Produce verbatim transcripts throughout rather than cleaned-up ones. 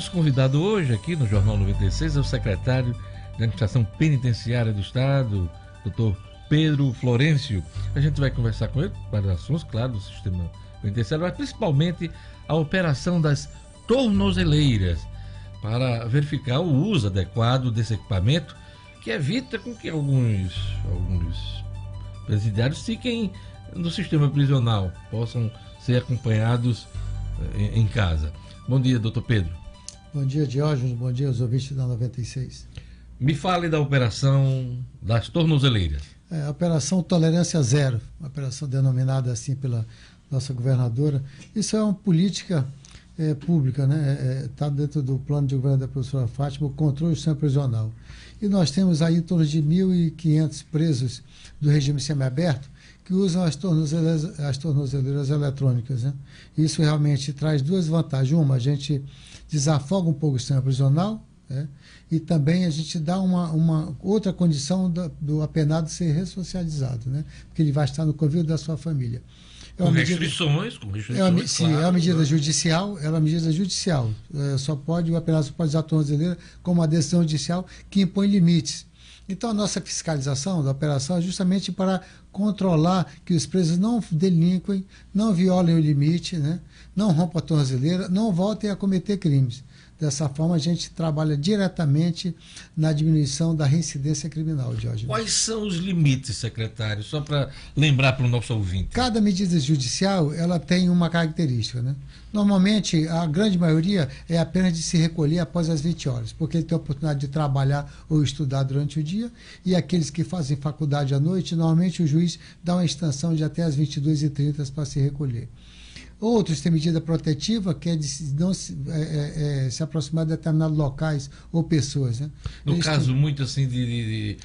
nosso convidado hoje aqui no Jornal noventa e seis é o secretário de Administração Penitenciária do Estado, doutor Pedro Florencio. A gente vai conversar com ele para assuntos, claro, do sistema penitenciário, mas principalmente a operação das tornozeleiras, para verificar o uso adequado desse equipamento, que evita com que alguns, alguns presidiários fiquem no sistema prisional, possam ser acompanhados em, em casa. Bom dia, doutor Pedro. Bom dia, Diógenes. Bom dia aos ouvintes da noventa e seis. Me fale da operação das tornozeleiras. É, a Operação Tolerância Zero, uma operação denominada assim pela nossa governadora. Isso é uma política é, pública, né? Está é, dentro do plano de governo da professora Fátima, o controle do sistema prisional. E nós temos aí em torno de mil e quinhentos presos do regime semiaberto que usam as tornozeleiras, as tornozeleiras eletrônicas, né? Isso realmente traz duas vantagens. Uma, a gente desafoga um pouco o sistema prisional, né? E também a gente dá uma, uma outra condição do, do apenado ser ressocializado, né? Porque ele vai estar no convívio da sua família. É com, restrições, com restrições, é uma, sim, claro, é uma medida né? judicial, é uma medida judicial. É, só pode, o apenado só pode usar a tornozeleira como uma decisão judicial que impõe limites. Então, a nossa fiscalização da operação é justamente para controlar que os presos não delinquem, não violem o limite, né? Não rompam a tornozeleira, não voltem a cometer crimes. Dessa forma, a gente trabalha diretamente na diminuição da reincidência criminal, Jorge. Quais são os limites, secretário? Só para lembrar para o nosso ouvinte. Cada medida judicial ela tem uma característica, né? Normalmente, a grande maioria é apenas de se recolher após as vinte horas, porque ele tem a oportunidade de trabalhar ou estudar durante o dia, e aqueles que fazem faculdade à noite, normalmente o juiz dá uma extensão de até as vinte e duas e trinta para se recolher. Outros têm medida protetiva, que é de não se, é, é, se aproximar de determinados locais ou pessoas, né? No eles caso, têm, muito assim, de, de,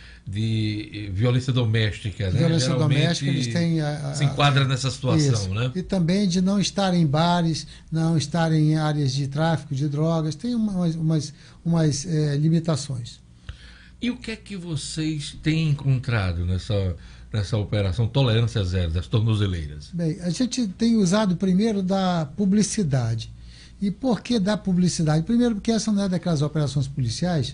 de violência doméstica, né? Violência Geralmente doméstica, eles têm... A, a, se enquadra nessa situação, isso. Né? E também de não estar em bares, não estar em áreas de tráfico de drogas, tem umas, umas, umas é, limitações. E o que é que vocês têm encontrado nessa... nessa operação Tolerância Zero, das tornozeleiras? Bem, a gente tem usado primeiro da publicidade. E por que da publicidade? Primeiro porque essa não é daquelas operações policiais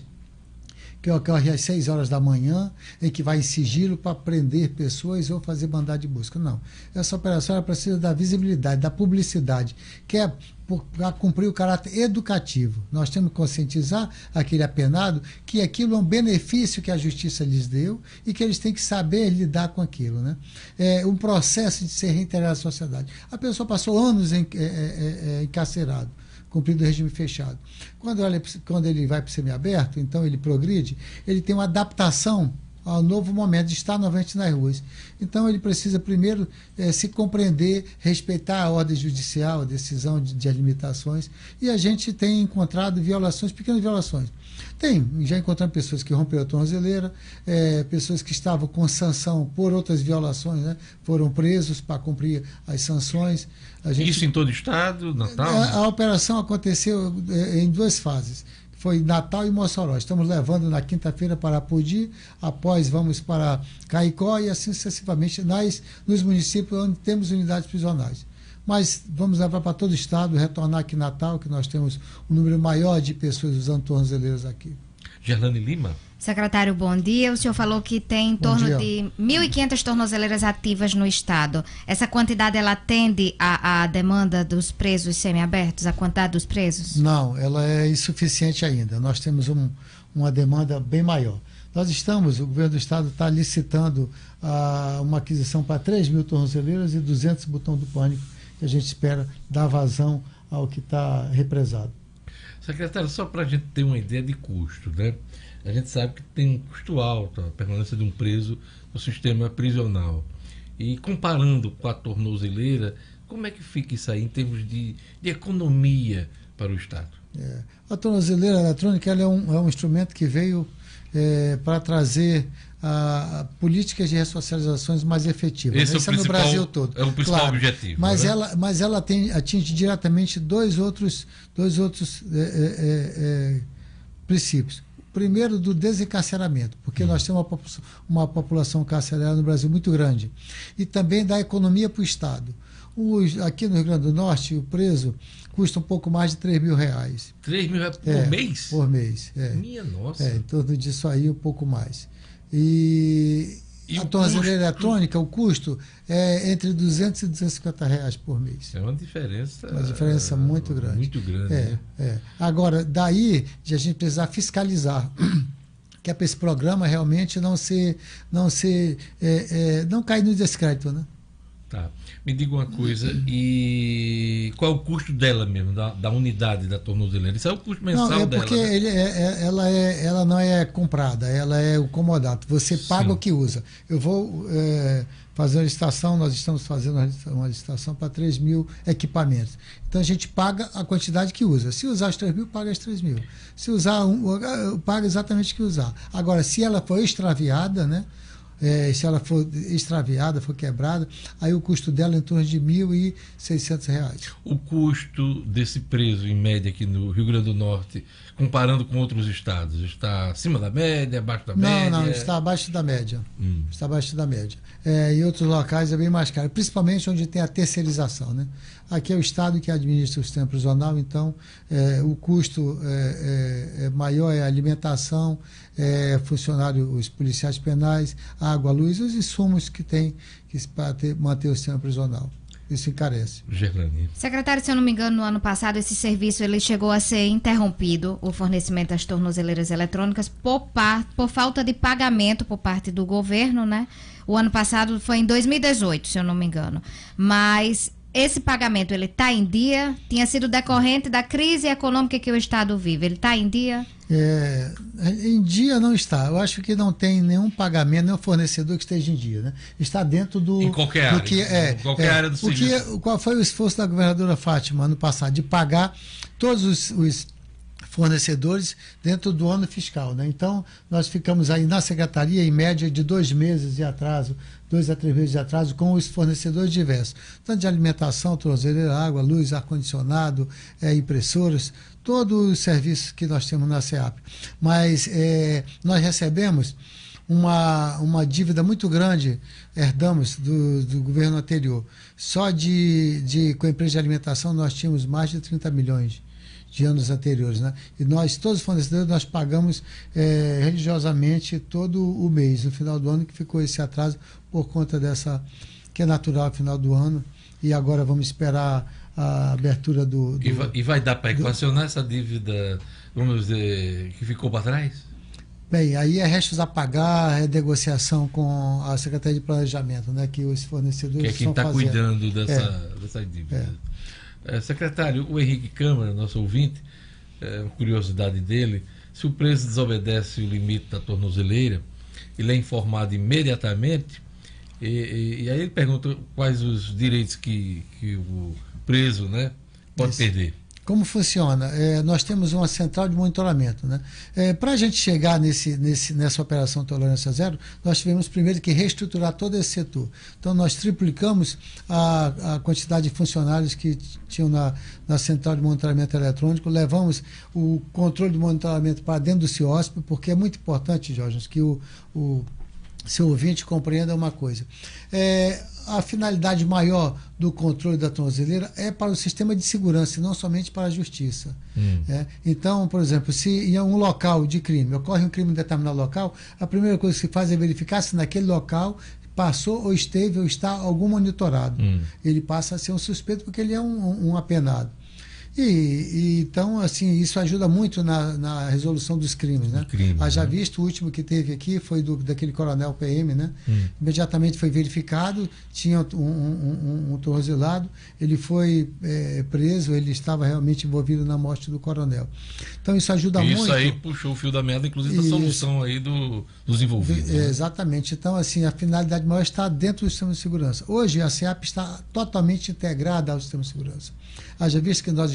que ocorre às seis horas da manhã, em que vai em sigilo para prender pessoas ou fazer mandado de busca. Não. Essa operação ela precisa da visibilidade, da publicidade, que é para cumprir o caráter educativo. Nós temos que conscientizar aquele apenado que aquilo é um benefício que a justiça lhes deu e que eles têm que saber lidar com aquilo, né? É um processo de ser reintegrado à sociedade. A pessoa passou anos em, é, é, é, encarcerado, cumprindo o regime fechado. Quando ele, quando ele vai para o semiaberto, então ele progride, ele tem uma adaptação ao novo momento de estar novamente nas ruas. Então ele precisa primeiro eh, se compreender, respeitar a ordem judicial, a decisão de, de limitações, e a gente tem encontrado violações, pequenas violações. Tem, já encontramos pessoas que romperam a tornozeleira, eh, pessoas que estavam com sanção por outras violações, né? Foram presos para cumprir as sanções. A gente, Isso em todo o estado, Natal? A, a operação aconteceu eh, em duas fases. Foi Natal e Mossoró. Estamos levando na quinta-feira para Apodi, após vamos para Caicó e assim sucessivamente nas, nos municípios onde temos unidades prisionais. Mas vamos levar para todo o estado, retornar aqui em Natal, que nós temos um número maior de pessoas usando tornozeleiras aqui. Gerlane Lima. Secretário, bom dia. O senhor falou que tem em torno de mil e quinhentas tornozeleiras ativas no estado. Essa quantidade, ela atende à, à demanda dos presos semiabertos, a quantidade dos presos? Não, ela é insuficiente ainda. Nós temos um, uma demanda bem maior. Nós estamos, o governo do estado está licitando ah, uma aquisição para três mil tornozeleiras e duzentos botões do pânico, que a gente espera dar vazão ao que está represado. Secretário, só para a gente ter uma ideia de custo, né? A gente sabe que tem um custo alto a permanência de um preso no sistema prisional. E comparando com a tornozeleira, como é que fica isso aí em termos de, de economia para o Estado? É, a tornozeleira eletrônica ela é, um, é um instrumento que veio é, para trazer a, a políticas de ressocializações mais efetivas. Esse Isso é, o é no Brasil todo. É o principal claro, objetivo. Mas, né? ela, mas ela tem, atinge diretamente dois outros, dois outros é, é, é, princípios. Primeiro, do desencarceramento, porque hum. nós temos uma população, uma população carcerária no Brasil muito grande. E também da economia para o Estado. Os, aqui no Rio Grande do Norte, o preso custa um pouco mais de três mil reais. três mil reais por é, mês? Por mês, é. Minha nossa. É, em torno disso aí, um pouco mais. E, e a tornozeleira eletrônica, o custo é entre duzentos e duzentos e cinquenta reais por mês. É uma diferença... Uma diferença muito grande. Muito grande, é, né? É. Agora, daí de a gente precisar fiscalizar... que é para esse programa realmente não ser, não ser, é, é, não cair no descrédito, né? Tá. Me diga uma coisa, e qual é o custo dela mesmo, da, da unidade da tornozeleira? Isso é o custo mensal não, é dela? porque Né? ele é, é, ela, é, ela não é comprada, ela é o comodato. Você paga Sim. o que usa. Eu vou é, fazer uma licitação, nós estamos fazendo uma licitação para três mil equipamentos. Então a gente paga a quantidade que usa. Se usar os três mil, paga os três mil. Se usar um, paga exatamente o que usar. Agora, se ela for extraviada, né? É, se ela for extraviada, for quebrada, aí o custo dela é em torno de mil e seiscentos reais. O custo desse preso, em média, aqui no Rio Grande do Norte, comparando com outros estados, está acima da média, abaixo da não, média? Não, não, está abaixo da média. Hum. Está abaixo da média. É, em outros locais é bem mais caro, principalmente onde tem a terceirização, né? Aqui é o Estado que administra o sistema prisional, então é, o custo é, é, é maior, é a alimentação, é funcionário, os policiais penais, água, luz, os insumos que tem que, para ter, manter o sistema prisional. Isso encarece. Gerlane. Secretário, se eu não me engano, no ano passado esse serviço ele chegou a ser interrompido, o fornecimento das tornozeleiras eletrônicas, por, par, por falta de pagamento por parte do governo, né? O ano passado foi em dois mil e dezoito, se eu não me engano. Mas esse pagamento, ele está em dia? Tinha sido decorrente da crise econômica que o Estado vive. Ele está em dia? É, em dia não está. Eu acho que não tem nenhum pagamento, nenhum fornecedor que esteja em dia, né? Está dentro do... Em qualquer do área. Que, é, em qualquer é, área do serviço. Que, qual foi o esforço da governadora Fátima ano passado? De pagar todos os... os fornecedores dentro do ano fiscal, né? Então, nós ficamos aí na secretaria em média de dois meses de atraso, dois a três meses de atraso com os fornecedores diversos, tanto de alimentação, tornozeleira, água, luz, ar-condicionado, é, impressoras, todos os serviços que nós temos na SEAP. Mas é, nós recebemos uma, uma dívida muito grande, herdamos do, do governo anterior. Só de, de, com a empresa de alimentação nós tínhamos mais de trinta milhões de anos anteriores, né? E nós, todos os fornecedores, nós pagamos é, religiosamente todo o mês, no final do ano, que ficou esse atraso por conta dessa, que é natural, final do ano, e agora vamos esperar a abertura do... do e, vai, e vai dar para equacionar do, essa dívida, vamos dizer, que ficou para trás? Bem, aí é restos a pagar, é negociação com a Secretaria de Planejamento, né? Que os fornecedores que é quem está cuidando dessa, é. dessa dívida. É. É, secretário, o Henrique Câmara, nosso ouvinte, é, uma curiosidade dele, se o preso desobedece o limite da tornozeleira, ele é informado imediatamente, e, e, e aí ele pergunta quais os direitos que, que o preso, né, pode Isso. perder. Como funciona? É, nós temos uma central de monitoramento, né? É, para a gente chegar nesse, nesse, nessa operação Tolerância Zero, nós tivemos primeiro que reestruturar todo esse setor. Então, nós triplicamos a, a quantidade de funcionários que tinham na, na central de monitoramento eletrônico, levamos o controle de monitoramento para dentro do CIOSP, porque é muito importante, Jorge, que o, o seu ouvinte compreenda uma coisa. É, a finalidade maior do controle da tornozeleira é para o sistema de segurança, e não somente para a justiça. Hum. É, então, por exemplo, se em um local de crime, ocorre um crime em determinado local, a primeira coisa que se faz é verificar se naquele local passou ou esteve ou está algum monitorado. Hum. Ele passa a ser um suspeito porque ele é um, um apenado. E, e, então, assim, isso ajuda muito na, na resolução dos crimes, né? Crime, ah, já né? visto, o último que teve aqui foi do, daquele coronel P M, né? Hum. Imediatamente foi verificado, tinha um, um, um, um tornozelado, ele foi é, preso, ele estava realmente envolvido na morte do coronel. Então, isso ajuda isso muito. Isso aí puxou o fio da meada, inclusive, da solução aí do, dos envolvidos. É, né? Exatamente. Então, assim, a finalidade maior está dentro do sistema de segurança. Hoje, a SEAP está totalmente integrada ao sistema de segurança. Haja visto que nós estamos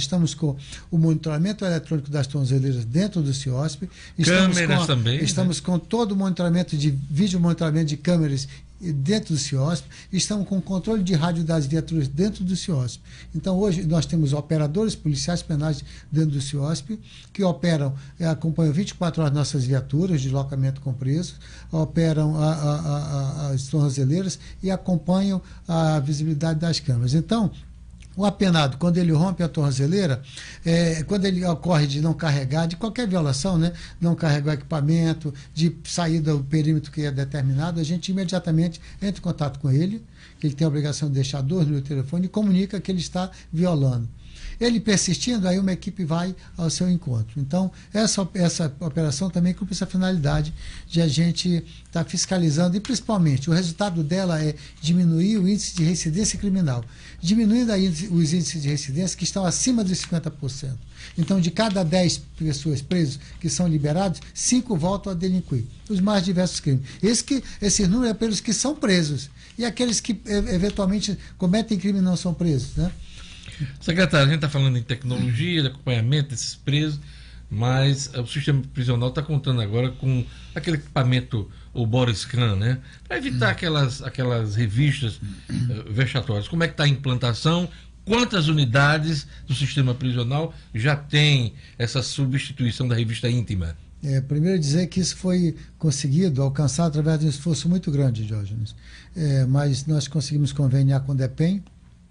estamos com o monitoramento eletrônico das tornozeleiras dentro do CIOSP. Estamos câmeras com, também. Estamos né? com todo o monitoramento de vídeo monitoramento de câmeras dentro do CIOSP, estamos com controle de rádio das viaturas dentro do CIOSP. Então, hoje, nós temos operadores policiais penais dentro do CIOSP, que operam, é, acompanham vinte e quatro horas nossas viaturas de locamento com presos, operam a, a, a, as tornozeleiras e acompanham a visibilidade das câmeras. Então, o apenado, quando ele rompe a tornozeleira, é, quando ele ocorre de não carregar, de qualquer violação, né, não carregar o equipamento, de sair do perímetro que é determinado, a gente imediatamente entra em contato com ele, que ele tem a obrigação de deixar dois no telefone e comunica que ele está violando. Ele persistindo, aí uma equipe vai ao seu encontro. Então, essa, essa operação também cumpre essa finalidade de a gente estar tá fiscalizando, e principalmente o resultado dela é diminuir o índice de reincidência criminal. Diminuindo aí os índices de reincidência que estão acima dos cinquenta por cento. Então, de cada dez pessoas presas que são liberados, cinco voltam a delinquir. Os mais diversos crimes. Esse, que, esse número é pelos que são presos. E aqueles que eventualmente cometem crime e não são presos, né? Secretário, a gente está falando em tecnologia, de acompanhamento desses presos, mas o sistema prisional está contando agora com aquele equipamento, o Boriscan, né? Para evitar aquelas, aquelas revistas uh, vexatórias. Como é que está a implantação? Quantas unidades do sistema prisional já tem essa substituição da revista íntima? É, primeiro dizer que isso foi conseguido, alcançado através de um esforço muito grande, Diógenes. É, mas nós conseguimos conveniar com o DEPEN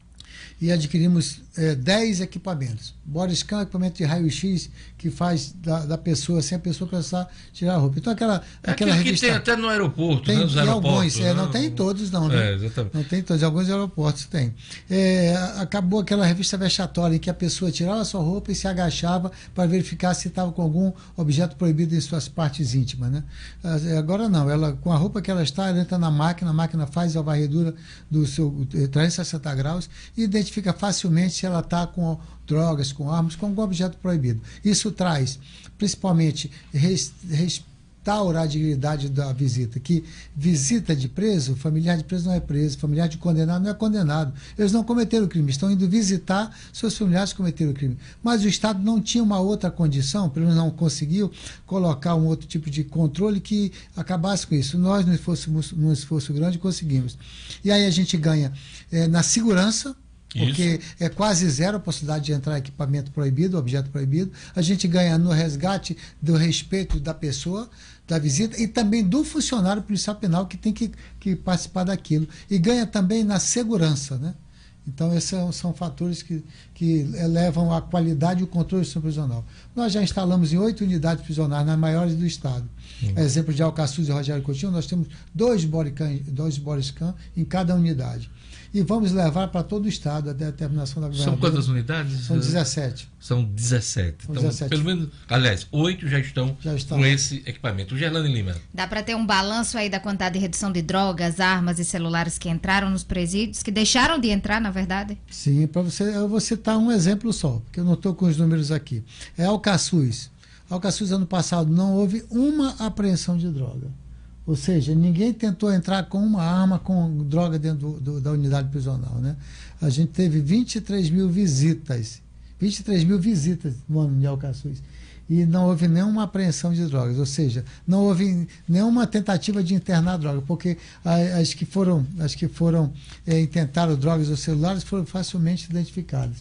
e adquirimos é, dez equipamentos. Boriscan, equipamento de raio-x que faz da, da pessoa, sem a pessoa precisar tirar a roupa. Então, aquela, é aquela que revista... tem até no aeroporto, tem, né? Nos aeroportos. Alguns, é, não, não tem em todos, não. Né? É, exatamente. Não tem em todos, em alguns aeroportos tem. É, acabou aquela revista vexatória em que a pessoa tirava a sua roupa e se agachava para verificar se estava com algum objeto proibido em suas partes íntimas. Né? Agora não, ela, com a roupa que ela está, ela entra na máquina, a máquina faz a varredura do seu trezentos e sessenta graus e identifica facilmente se ela está com drogas, com armas, com algum objeto proibido. Isso traz, principalmente, res, restaura a dignidade da visita, que visita de preso, familiar de preso não é preso, familiar de condenado não é condenado. Eles não cometeram o crime, estão indo visitar seus familiares que cometeram o crime. Mas o Estado não tinha uma outra condição, pelo menos não conseguiu colocar um outro tipo de controle que acabasse com isso. Nós, num esforço, num esforço grande, conseguimos. E aí a gente ganha é, na segurança, porque isso. É quase zero a possibilidade de entrar equipamento proibido, objeto proibido. A gente ganha no resgate do respeito da pessoa, da visita, e também do funcionário policial penal que tem que, que participar daquilo. E ganha também na segurança, né? Então, esses são, são fatores que, que elevam a qualidade e o controle do sistema prisional. Nós já instalamos em oito unidades prisionais, nas maiores do Estado. Hum. Exemplo de Alcaçuz e Rogério Coutinho, nós temos dois Boriscan, dois Boriscan em cada unidade. E vamos levar para todo o Estado até a terminação da governadora. São quantas unidades? São dezessete. São dezessete. São então, dezessete. Pelo menos, aliás, oito já estão, já estão com esse equipamento. Gerlane Lima. Dá para ter um balanço aí da quantidade de redução de drogas, armas e celulares que entraram nos presídios, que deixaram de entrar, na verdade? Sim, para você, eu vou citar um exemplo só, porque eu não estou com os números aqui. É Alcaçuz. Alcaçuz, ano passado, não houve uma apreensão de droga. Ou seja, ninguém tentou entrar com uma arma, com droga dentro do, do, da unidade prisional. Né? A gente teve vinte e três mil visitas, vinte e três mil visitas no ano de Alcaçuz. E não houve nenhuma apreensão de drogas, ou seja, não houve nenhuma tentativa de internar droga, porque as que foram, as que foram é, intentaram drogas ou celulares foram facilmente identificadas.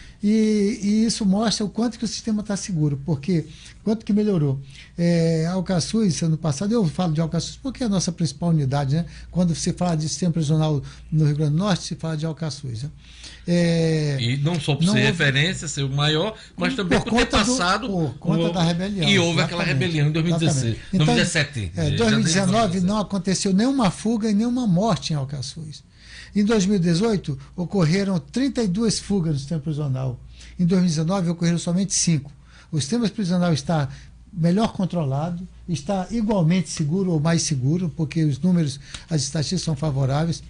E, e isso mostra o quanto que o sistema está seguro, porque quanto que melhorou. É, Alcaçuz, ano passado, eu falo de Alcaçuz porque é a nossa principal unidade, né? Quando se fala de sistema prisional no Rio Grande do Norte, se fala de Alcaçuz. Né? É, e não só por não ser houve, referência, ser o maior, mas também por, por ter passado... Do, por conta o, da rebelião. E houve aquela rebelião em dois mil e dezesseis, então, dois mil e dezessete. É, dois mil e dezenove não aconteceu nenhuma fuga e nenhuma morte em Alcaçuz. Em dois mil e dezoito, ocorreram trinta e duas fugas no sistema prisional. Em dois mil e dezenove, ocorreram somente cinco. O sistema prisional está melhor controlado, está igualmente seguro ou mais seguro, porque os números, as estatísticas são favoráveis.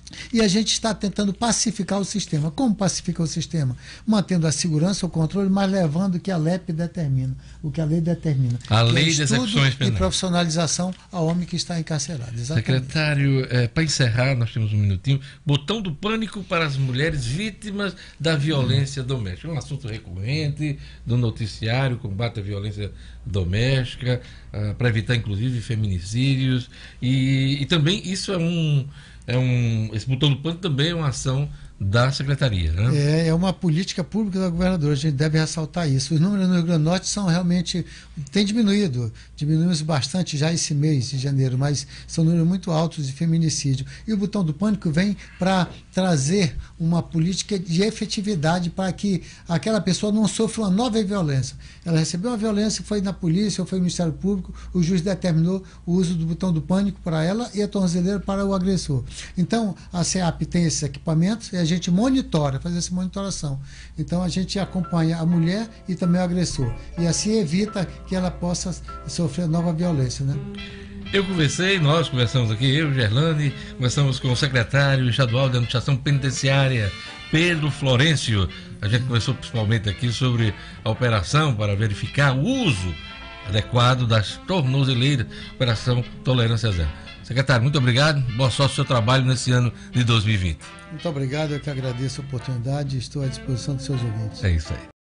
E a gente está tentando pacificar o sistema. Como pacificar o sistema? Mantendo a segurança, o controle, mas levando o que a L E P determina, o que a lei determina. A lei é de execuções penais. E profissionalização ao homem que está encarcerado. Exatamente. Secretário, é, para encerrar, nós temos um minutinho. Botão do pânico para as mulheres vítimas da violência hum. doméstica. É um assunto recorrente do noticiário, combate à violência doméstica, uh, para evitar, inclusive, feminicídios. E, e também isso é um... É um, esse botão do pânico também é uma ação da Secretaria, né? É, é uma política pública da governadora, a gente deve ressaltar isso. Os números no Rio Grande do Norte são realmente, tem diminuído, diminuímos bastante já esse mês de janeiro, mas são números muito altos de feminicídio. E o botão do pânico vem para trazer uma política de efetividade para que aquela pessoa não sofra uma nova violência. Ela recebeu uma violência, foi na polícia ou foi no Ministério Público, o juiz determinou o uso do botão do pânico para ela e a tornozeleira para o agressor. Então, a SEAP tem esses equipamentos e a gente monitora, faz essa monitoração. Então, a gente acompanha a mulher e também o agressor. E assim evita que ela possa sofrer nova violência, né? Eu conversei, nós conversamos aqui, eu e Gerlane, conversamos com o secretário estadual de Administração Penitenciária, Pedro Florêncio. A gente conversou principalmente aqui sobre a operação para verificar o uso adequado das tornozeleiras, Operação Tolerância Zero. Secretário, muito obrigado, boa sorte no seu trabalho nesse ano de dois mil e vinte. Muito obrigado, eu que agradeço a oportunidade e estou à disposição dos seus ouvintes. É isso aí.